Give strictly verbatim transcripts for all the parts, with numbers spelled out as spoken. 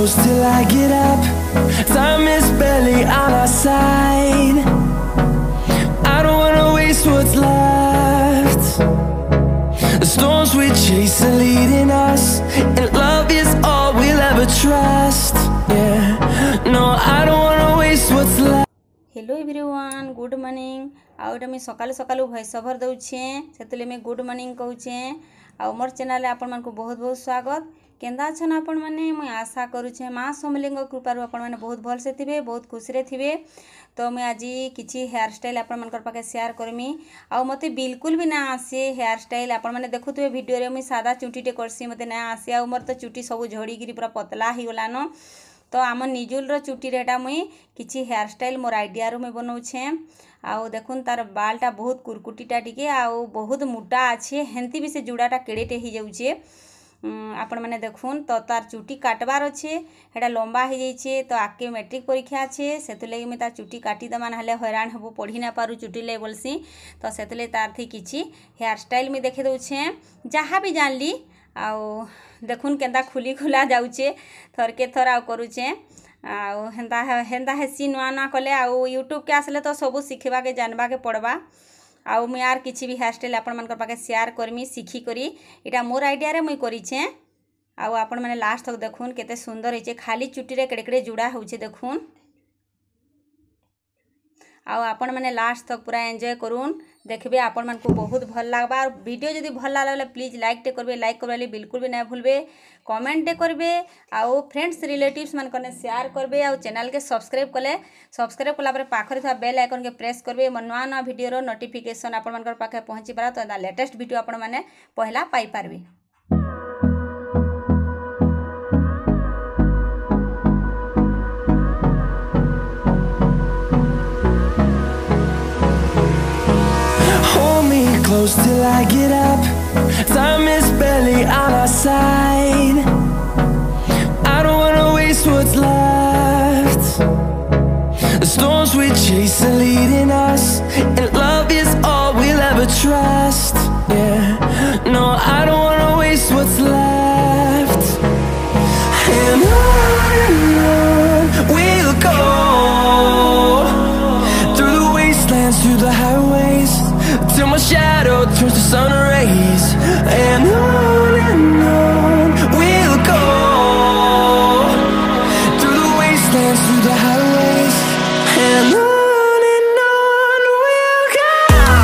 close till I get up. Time is barely on our side. I don't wanna waste what's left. The storms we chase are leading us, and love is all we'll ever trust. Yeah, no, I don't wanna waste what's left. Hello everyone, good morning. आउट मैं सकालू सकालू voice over दौचे से मैं good morning कहूचे। आउ मोर channel आपण मानक बहुत बहुत स्वागत। केंदा छन आपण माने मैं आशा करूचे माँ समलिंग कृपार आपण माने बहुत भल से थिबे, बहुत खुशी रे थिबे। तो मैं आज किछि हेयर स्टाइल आपण मानकर पाके शेयर करमी। आउ मते बिल्कुल भी ना आसे हेयर स्टाइल। आपण माने देखुथबे वीडियो रे मैं सादा चुटीटे करसी, मते ना आसे। आउ मोर तो चुटी सब झड़ी गिरी पूरा पतला ही गलानो। तो आम निजुल चुटी रेटा मुई किछि हेयर स्टाइल मोर आइडिया रो मैं बनाऊे। आउ देखुन तार बालटा बहुत कुरकुटीटा टिके आउ बहुत मोटा अच्छे, हेंती भी से जुड़ाटा केड़ेटे ही जाउछे। आपण माने देखुन तो तार चुटी काटबार अच्छे, हेटा लंबा हो जाइए। तो आके मैट्रिक परीक्षा अच्छे, से लगे मुझे तार चुटी काटिदेमा ना हैरान हेबू, पढ़ी ना पारू चुटी ले बोलसी। तो से तार थी किछि हेयर स्टाइल मुझे देखे दौचे जहाँ भी जानली। आउ देखुन केंदा खुली खुला जाऊे, थरके थर आउ करुचे। आउ हेंदा हेंदा हेसी नुआ नुआ कले आउ यूट्यूब के आसले तो सब शिखा के जानवा के पड़वा। आउ मैं यार किसी भी हेयर स्टाइल आपण मानकर पाके शेयर करमी सीखी करी। इटा मोर आइडिया रे मुई करिछे। आउ आपण माने लास्ट तक देखुन केते सुंदर होइछे, खाली चुटी रे केड़े केड़े जुड़ा होइछे देखुन। आउ आपण माने लास्ट तक पूरा एंजॉय करूँ, देखबे आपण मान को बहुत भल लागबा। और वीडियो जदि भल लागले प्लीज लाइक टे करबे, लाइक करबे बिल्कुल भी ना भूलबे, कमेंट टे करबे। आउ फ्रेंड्स रिलेटिव्स मान कने शेयर करबे। आउ चैनल के सब्सक्राइब कले सब्सक्राइब कला पर पाखरे था बेल आइकन के प्रेस करबे। मन नवा नवा वीडियो रो नोटिफिकेशन आपण मान पाखे पहुंची पारा, तो लेटेस्ट वीडियो आपण माने पहला पाई पारबे। Close till I get up. Time is barely on our side. I don't wanna waste what's left. The storms we chase are leading us, and love is all we'll ever trust. Yeah, no, I don't wanna waste what's left. And on and on we'll go, through the wastelands, through the highways, till my shadow turns to sun rays. And on and on we'll go, through the wastelands, through the highways. And on and on we'll go.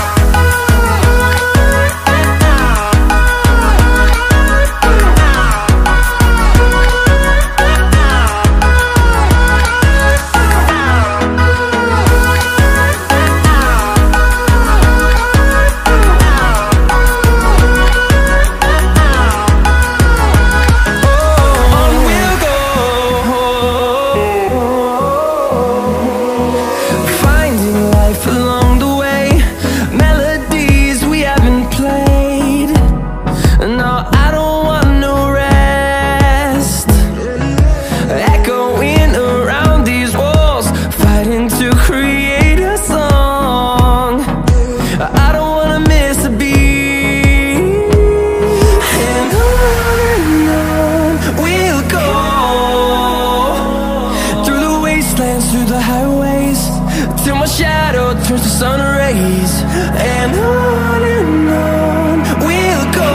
Through the highways, till my shadow turns to sun rays. And on and on we'll go,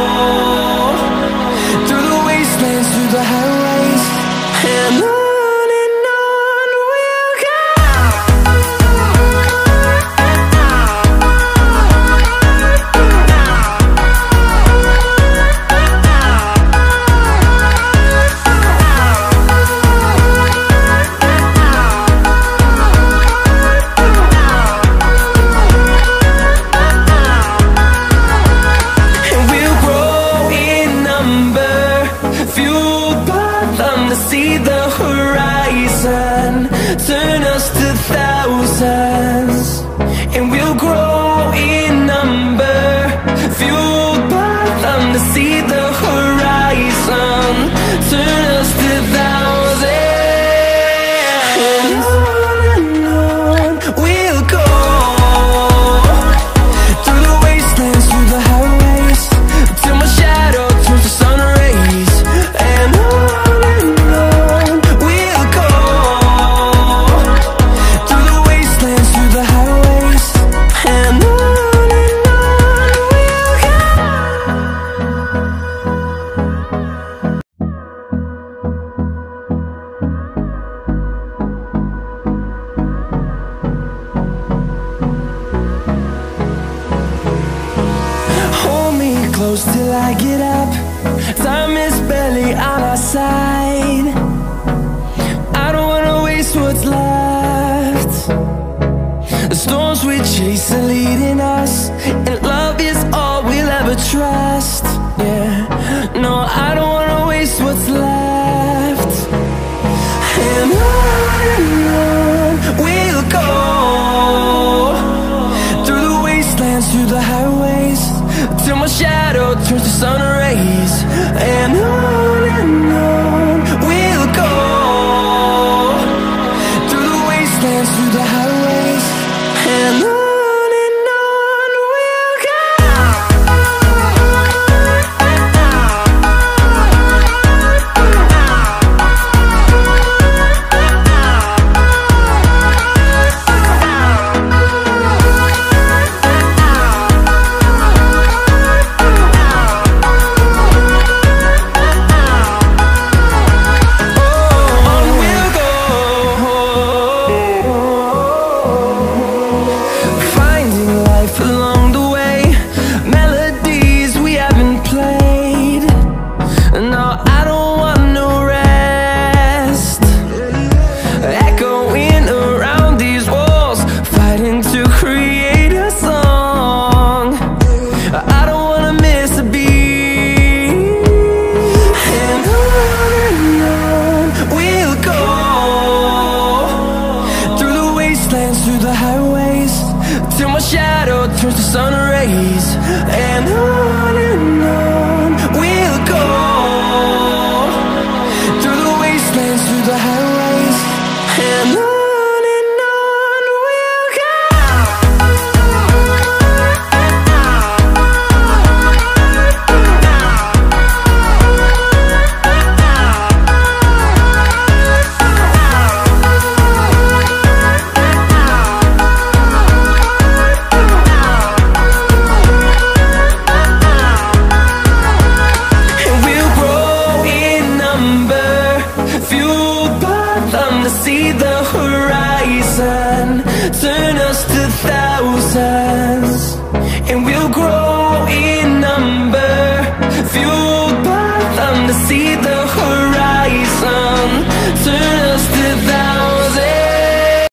through the wastelands, through the highways. And on. See the horizon turn us to thousands, and we'll grow in number, fueled by them to see the horizon turn us to thousands. And on and on we'll go, through the wastelands, through the highways, till my shadow turns to sun rays. And on and on I get up, time is barely on our side. I don't wanna waste what's left. The storms we chase are leading us, and love is all we'll ever trust. Yeah, no, I don't wanna waste what's left. And on and on we'll go, through the wastelands, through the highways, till my shadow turns to sun rays. And on and on we'll go, through the wastelands, through the highways, and on. Through the highways, till my shadow turns to sun rays. And on